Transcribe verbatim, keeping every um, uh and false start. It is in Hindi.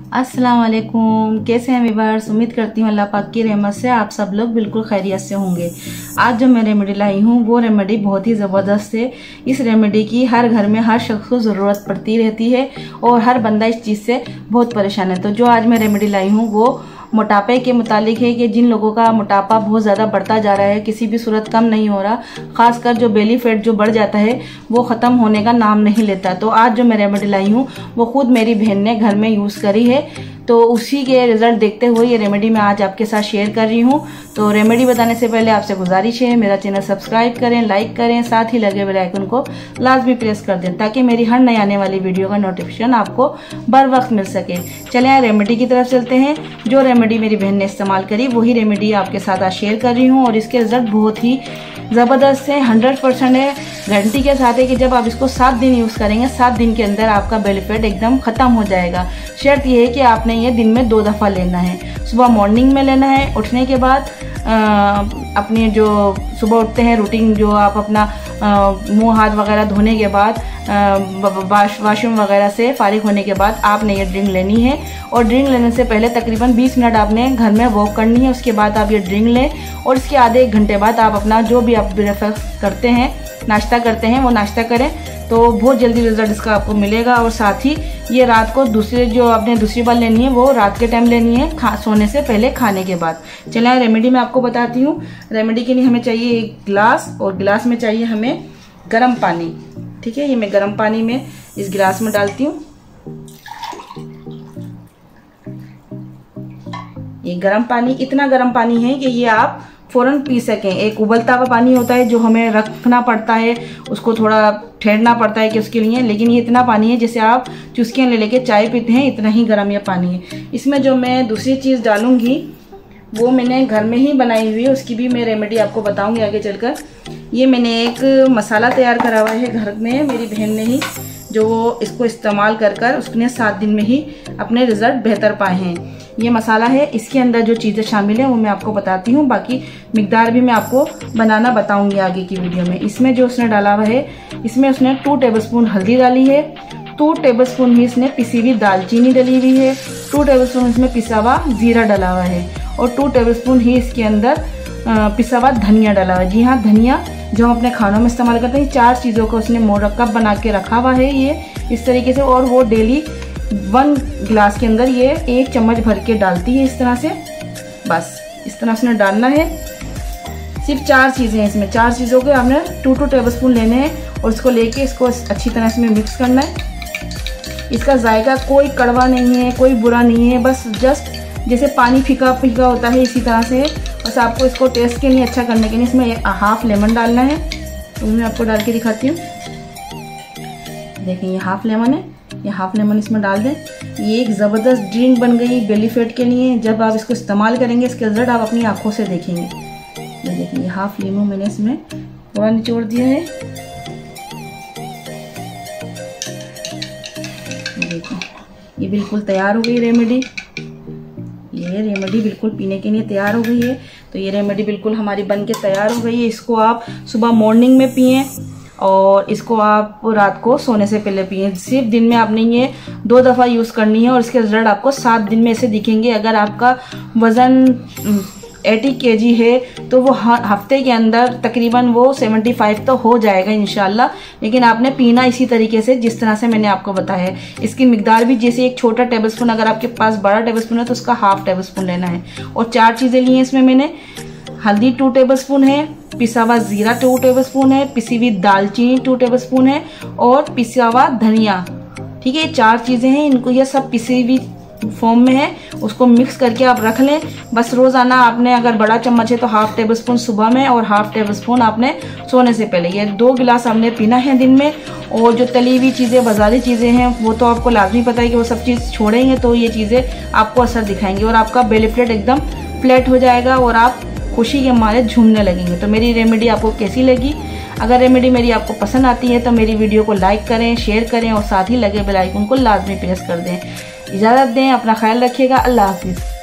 अस्सलाम वालेकुम, कैसे हैं व्यूअर्स। उम्मीद करती हूँ अल्लाह पाक की रहमत से आप सब लोग बिल्कुल खैरियत से होंगे। आज जो मैं रेमेडी लाई हूँ वो रेमेडी बहुत ही ज़बरदस्त है। इस रेमेडी की हर घर में हर शख्स को ज़रूरत पड़ती रहती है और हर बंदा इस चीज़ से बहुत परेशान है। तो जो आज मैं रेमेडी लाई हूँ वो मोटापे के मुतालिक है कि जिन लोगों का मोटापा बहुत ज़्यादा बढ़ता जा रहा है, किसी भी सूरत कम नहीं हो रहा, खासकर जो बेली फैट जो बढ़ जाता है वो ख़त्म होने का नाम नहीं लेता। तो आज जो मैं रेमेडी लाई हूँ वो खुद मेरी बहन ने घर में यूज़ करी है, तो उसी के रिजल्ट देखते हुए ये रेमेडी मैं आज आपके साथ शेयर कर रही हूँ। तो रेमेडी बताने से पहले आपसे गुजारिश है मेरा चैनल सब्सक्राइब करें, लाइक करें, साथ ही लगे बेल आइकन को लाजमी प्रेस कर दें ताकि मेरी हर नई आने वाली वीडियो का नोटिफिकेशन आपको बर वक्त मिल सके। चलें रेमेडी की तरफ चलते हैं। जो रेमेडी मेरी बहन ने इस्तेमाल करी वही रेमेडी आपके साथ आज शेयर कर रही हूँ और इसके रिजल्ट बहुत ही ज़बरदस्त है, हंड्रेड परसेंट है। गारंटी के साथ है कि जब आप इसको सात दिन यूज़ करेंगे, सात दिन के अंदर आपका बेली फैट एकदम ख़त्म हो जाएगा। शर्त यह है कि आपने ये दिन में दो दफ़ा लेना है। सुबह मॉर्निंग में लेना है, उठने के बाद अपने जो सुबह उठते हैं रूटीन, जो आप अपना मुंह हाथ वगैरह धोने के बाद वाशरूम वगैरह से फारिग होने के बाद आपने ये ड्रिंक लेनी है। और ड्रिंक लेने से पहले तकरीबन बीस मिनट आपने घर में वॉक करनी है। उसके बाद आप ये ड्रिंक लें और इसके आधे एक घंटे बाद आप अपना जो भी आप ब्रेकफास्ट करते हैं, नाश्ता करते हैं, वो नाश्ता करें तो बहुत जल्दी रिजल्ट इसका आपको मिलेगा। और साथ ही ये रात को दूसरे जो आपने दूसरी बार लेनी है वो रात के टाइम लेनी है, खा सोने से पहले, खाने के बाद। चलिए रेमेडी मैं आपको बताती हूँ। रेमेडी के लिए हमें चाहिए एक गिलास और गिलास में चाहिए हमें गर्म पानी। ठीक है, ये मैं गर्म पानी में इस गिलास में डालती हूँ। ये गर्म पानी इतना गर्म पानी है कि ये आप फ़ौरन पी सकें। एक उबलता हुआ पानी होता है जो हमें रखना पड़ता है, उसको थोड़ा ठहरना पड़ता है कि उसके लिए, लेकिन ये इतना पानी है जैसे आप चुस्कियाँ ले लेके चाय पीते हैं, इतना ही गर्म ये पानी है। इसमें जो मैं दूसरी चीज़ डालूंगी वो मैंने घर में ही बनाई हुई है, उसकी भी मैं रेमेडी आपको बताऊंगी आगे चलकर। ये मैंने एक मसाला तैयार करा हुआ है घर में मेरी बहन ने ही, जो इसको इस्तेमाल कर कर उसने सात दिन में ही अपने रिजल्ट बेहतर पाए हैं। ये मसाला है, इसके अंदर जो चीज़ें शामिल हैं वो मैं आपको बताती हूँ, बाकी मिकदार भी मैं आपको बनाना बताऊंगी आगे की वीडियो में। इसमें जो उसने डाला हुआ है, इसमें उसने टू टेबलस्पून हल्दी डाली है, टू टेबलस्पून ही इसने पिसी हुई दालचीनी डली हुई है, टू टेबलस्पून इसमें पिसा हुआ जीरा डला हुआ है और टू टेबलस्पून ही इसके अंदर पिसा हुआ धनिया डाला हुआ है। जी हाँ, धनिया जो हम अपने खानों में इस्तेमाल करते हैं। चार चीज़ों को उसने मोरक्कब बना के रखा हुआ है ये इस तरीके से, और वो डेली वन गिलास के अंदर ये एक चम्मच भर के डालती है इस तरह से। बस इस तरह से डालना है। सिर्फ चार चीज़ें हैं इसमें, चार चीज़ों के हमने टू टू टेबलस्पून लेने हैं और इसको लेके इसको अच्छी तरह से मिक्स करना है। इसका जायका कोई कड़वा नहीं है, कोई बुरा नहीं है, बस जस्ट जैसे पानी फीका फीका होता है इसी तरह से। बस आपको इसको टेस्ट के लिए अच्छा करने के लिए इसमें हाफ लेमन डालना है। तो मैं आपको डाल के दिखाती हूँ। देखिए ये हाफ लेमन है, ये हाफ लेमन इसमें डाल दें। ये एक ज़बरदस्त ड्रिंक बन गई बेली फैट के लिए। जब आप इसको इस्तेमाल करेंगे इसके रिजल्ट आप अपनी आंखों से देखेंगे। ये देखिए ये हाफ लीमू मैंने इसमें थोड़ा निचोड़ दिया है। देखिए ये बिल्कुल तैयार हो गई रेमेडी। ये रेमेडी बिल्कुल पीने के लिए तैयार हो गई है। तो ये रेमेडी बिल्कुल हमारी बन के तैयार हो गई है। इसको आप सुबह मॉर्निंग में पिएं और इसको आप रात को सोने से पहले पिएं। सिर्फ दिन में आपने ये दो दफ़ा यूज़ करनी है और इसके रिजल्ट आपको सात दिन में ऐसे दिखेंगे। अगर आपका वज़न अस्सी केजी है तो वो हफ्ते के अंदर तकरीबन वो पचहत्तर तो हो जाएगा इंशाल्लाह। लेकिन आपने पीना इसी तरीके से जिस तरह से मैंने आपको बताया है। इसकी मिकदार भी जैसे एक छोटा टेबलस्पून, अगर आपके पास बड़ा टेबलस्पून है तो उसका हाफ टेबलस्पून लेना है। और चार चीज़ें ली हैं इसमें मैंने। हल्दी टू टेबलस्पून है, पिसा हुआ जीरा टू टेबलस्पून है, पिसी हुई दालचीनी टू टेबलस्पून है और पिसा हुआ धनिया। ठीक है, चार चीज़ें हैं। इनको ये सब पिसी हुई फॉर्म में है, उसको मिक्स करके आप रख लें। बस रोज़ाना आपने अगर बड़ा चम्मच है तो हाफ टेबल स्पून सुबह में और हाफ टेबल स्पून आपने सोने से पहले। ये दो गिलास हमने पीना है दिन में। और जो तली हुई चीज़ें, बाजारी चीज़ें हैं, वो तो आपको लाजमी पता है कि वो सब चीज़ छोड़ेंगे तो ये चीज़ें आपको असर दिखाएंगी और आपका बेली फैट एकदम फ्लैट हो जाएगा और आप खुशी के मारे झूमने लगेंगे। तो मेरी रेमेडी आपको कैसी लगी? अगर रेमेडी मेरी आपको पसंद आती है तो मेरी वीडियो को लाइक करें, शेयर करें और साथ ही लगे बेल आइकन को लाजमी प्रेस कर दें। इजाज़त दें, अपना ख्याल रखिएगा। अल्लाह हाफिज़।